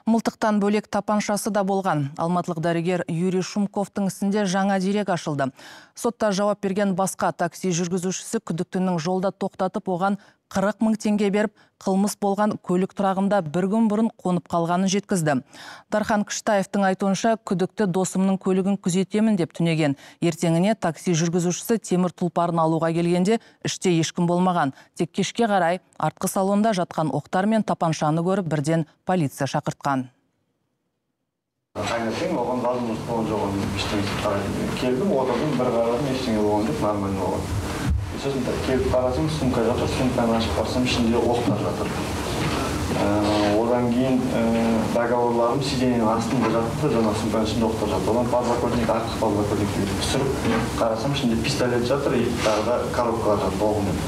Мылтықтан бөлек тапаншасы да болған. Алматылық дәрігер Юрий Шумковтың ісінде жаңа дерек ашылды. Сотта жауап берген басқа такси жүргізушісі күдіктінің жолда тоқтатып оған 40 мың теңге беріп, қылмыс болған көлік тұрағында бір күн бұрын қонып қалғанын жеткізді. Дархан Кыштаевтың айтуынша, күдікті досымның көлігін күзетемін деп түнеген. Ертеңіне такси жүргізушісі темір тұлпарын алуға келгенде іште ешкім болмаған. Тек кешке қарай артқы салонда жатқан оқтар мен тапаншаны көріп, бірден полиция шақыртқан. Таңертең оған базымыз болған жоғын ештеңесі қарайды. Келдім, отырдым, бір қарадым, ештеңе болған жоқ, нормально болған. Сосын келіп қарасым, сумка жатыр, сумканы ашып барсам, ішінде оқтар жатыр. Одан кейін договорларым сиденьенің астында жатты, жаңа сумканың ішінде оқтар жатыр. Одан подзаконник, артқы подзаконникті түсіріп, қарасам, ішінде пистолет жатыр, тағы да коробкалар жатыр, оғымен.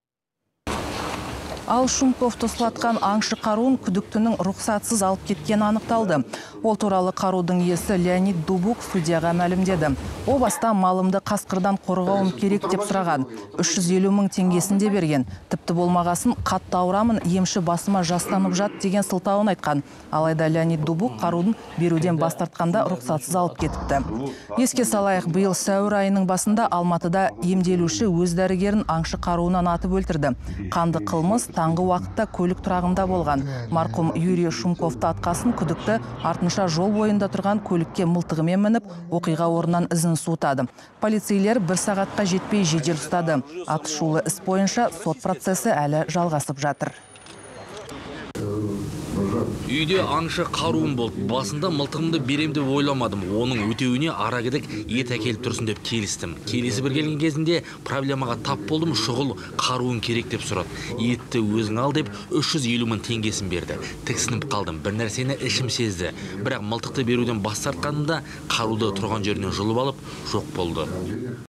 Ал Шумковты сұлатқан аңшы қаруын күдіктінің рұқсатсыз алып кеткені анықталды. Ол туралы қарудың иесі Леонид Дубук судьяға мәлімдеді. О баста малымды қасқырдан қорғауым керек деп сұраған. 350 мың теңгесін де берген. Тіпті болмағасын қатты ауырамын, емші басыма жастанып жат деген сылтауын айтқан. Алайда Леонид Дубук қарудың беруден бас тартқанда рұқсатсыз алып кетіпті. Еске салайық, биыл сәуір айының басында Алматыда емделуші өз дәрігерін аңшы қаруынан атып өлтірді. Қанды қылмыс таңғы уақытта көлік тұрағында болған. Марқұм Юрий Шумковты атқасын күдікті артынша жол бойында тұрған көлікке мылтығымен мініп, оқиға орнынан ізін суытады. Полицейлер 1 сағатқа жетпей жедел ұстады. Атышулы іс бойынша сот процесі әлі жалғасып жатыр. Үйде аңшы қаруым болды. Басында мылтығымды берем деп ойламадым. Оның өтеуіне ара кедік ет әкеліп тұрсын деп келістім. Келесі бір келген кезінде проблемаға тап болдым, шұғыл қаруын керек деп сұрады. Етті өзің ал деп 350 мың теңгесін берді. Тіксініп қалдым. Бір нәрсені ішім сезді. Бірақ мылтықты беруден бас тартқанымда қаруды тұрған жерінен жұлып алып жоқ болды.